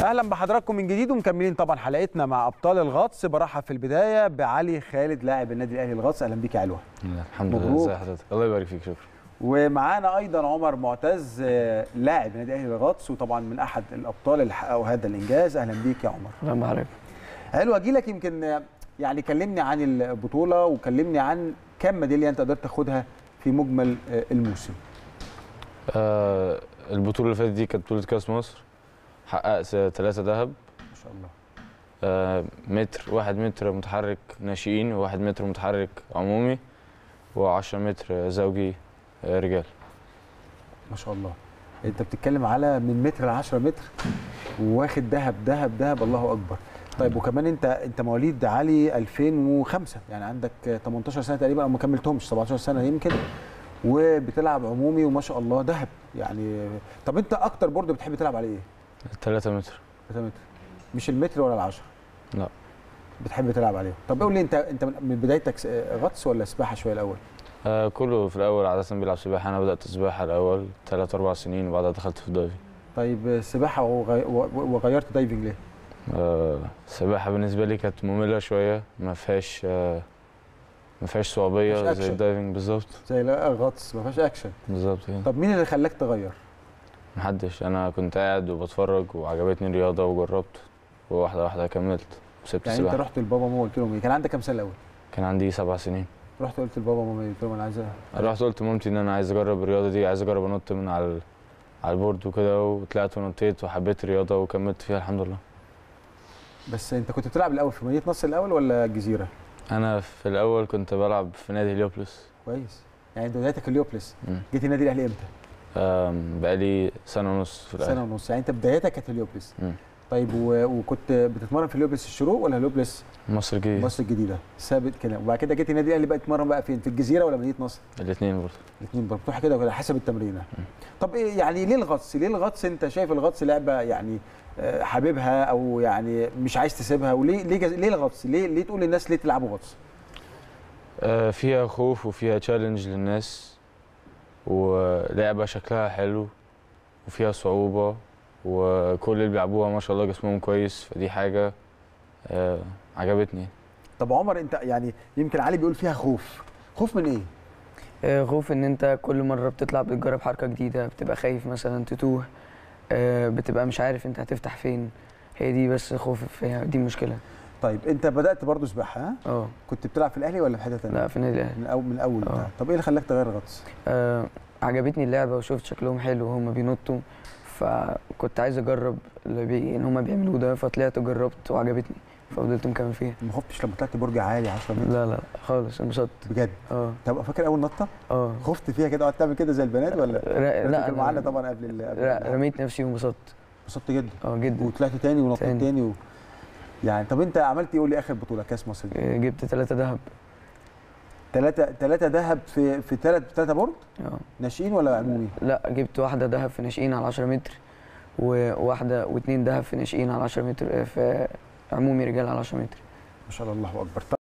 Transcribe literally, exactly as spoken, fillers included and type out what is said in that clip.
اهلا بحضراتكم من جديد ومكملين طبعا حلقتنا مع ابطال الغطس. برحب في البدايه بعلي خالد لاعب النادي الاهلي الغطس. اهلا بيك يا علوه. الحمد لله. ازي حضرتك؟ الله يبارك فيك. شكرا. ومعانا ايضا عمر معتز لاعب النادي الاهلي الغطس وطبعا من احد الابطال اللي حققوا هذا الانجاز. اهلا بيك يا عمر. اهلا بحضرتك. علوه اجي لك يمكن يعني كلمني عن البطوله وكلمني عن كم ميداليه انت قدرت تاخدها في مجمل الموسم. آه البطوله اللي فاتت دي كانت بطوله كاس مصر، حققت ثلاثة ذهب ما شاء الله. آه متر واحد متر متحرك ناشئين وواحد متر متحرك عمومي وعشرة متر زوجي آه رجال. ما شاء الله. انت بتتكلم على من متر ل عشرة متر وواخد ذهب ذهب ذهب. الله اكبر. طيب وكمان انت انت مواليد علي ألفين وخمسة، يعني عندك تمنتاشر سنه تقريبا او ما كملتهمش، سبعتاشر سنه يمكن، وبتلعب عمومي وما شاء الله ذهب يعني. طب انت اكتر بورد بتحب تلعب عليه ايه؟ ثلاثة متر. ثلاثة متر. مش المتر ولا العشرة؟ لا. بتحب تلعب عليه. طب قول لي انت انت من بدايتك غطس ولا سباحه شويه الاول؟ آه كله في الاول عاده بيلعب سباحه. انا بدات سباحه الاول ثلاث اربع سنين وبعدها دخلت في الدايفنج. طيب سباحه وغي... وغيرت دايفنج ليه؟ آه السباحه بالنسبه لي كانت ممله شويه، ما فيهاش آه ما فيهاش صعوبيه زي الدايفنج بالظبط. زي الغطس ما فيهاش اكشن بالظبط كده. طب مين اللي خلاك تغير؟ محدش، انا كنت قاعد وبتفرج وعجبتني الرياضه وجربت وواحده واحده كملت وسبت يعني السباحه. انت رحت لبابا وماما قلت لهم ايه؟ كان عندك كام سنه الاول؟ كان عندي سبع سنين. رحت قلت لبابا وماما قلت لهم انا عايز رحت قلت لمامتي ان انا عايز اجرب الرياضه دي، عايز اجرب انط من على على البورد وكده، وطلعت ونطيت وحبيت الرياضه وكملت فيها الحمد لله. بس انت كنت بتلعب الاول في مدينه نصر الاول ولا الجزيره؟ انا في الاول كنت بلعب في نادي هليوبلس. كويس. يعني انت بدايتك هليوبلس. جيت النادي الاهلي امتى؟ بقالي سنه ونص في الاهلي. سنه ونص. يعني انت بدايتك كانت هليوبلس. طيب و... وكنت بتتمرن في هليوبلس الشروق ولا هليوبلس مصر الجديده؟ مصر الجديده ثابت كده. وبعد كده جيت النادي الاهلي بقى تتمرن بقى فين؟ في الجزيره ولا مدينه نصر؟ الاثنين برضه. الاثنين برضه. بتروح كده وكده حسب التمرينه. طب ايه يعني ليه الغطس؟ ليه الغطس انت شايف الغطس لعبه يعني حاببها او يعني مش عايز تسيبها؟ وليه ليه ليه الغطس؟ ليه ليه تقول للناس ليه تلعبوا غطس؟ آه فيها خوف وفيها تشالنج للناس، ولعبه شكلها حلو وفيها صعوبه، وكل اللي بيلعبوها ما شاء الله جسمهم كويس، فدي حاجه آه عجبتني. طب عمر انت يعني يمكن علي بيقول فيها خوف. خوف من ايه؟ آه خوف ان انت كل مره بتطلع بتجرب حركه جديده، بتبقى خايف مثلا تتوه، آه بتبقى مش عارف انت هتفتح فين. هي دي بس خوف فيها، دي مشكله. طيب انت بدات برضه سباحه ها؟ اه. كنت بتلعب في الاهلي ولا في حته ثانيه؟ لا في النادي الاهلي. من الاول من الاول. اه. طب ايه اللي خلاك تغير غطس؟ آه عجبتني اللعبه وشفت شكلهم حلو وهم بينطوا، فكنت عايز اجرب اللي بي... ان هم بيعملوه ده، فطلعت وجربت وعجبتني ففضلت مكمل فيها. ما خفتش لما طلعت برج عالي عشرة متر؟ لا لا خالص، انبسطت بجد. اه. طب فاكر اول نطه؟ اه. خفت فيها كده قعدت تعمل كده زي البنات ولا؟ لا لا كان معانا طبعا قبل ال لا رميت نفسي وانبسطت. انبسطت جدا. اه جدا. وطلعت تاني ونطيت تاني, تاني و... يعني طب انت عملت ايه؟ قول لي اخر بطوله كاس مصر دي. جبت ثلاثة ذهب. ثلاثة ثلاثة ذهب في في ثلاث ثلاثة بورد؟ اه. ناشئين ولا عمومي؟ لا جبت واحدة ذهب في ناشئين على عشرة متر، وواحدة واثنين ذهب في ناشئين على عشرة متر، في عمومي رجال على عشرة متر. ما شاء الله. الله اكبر.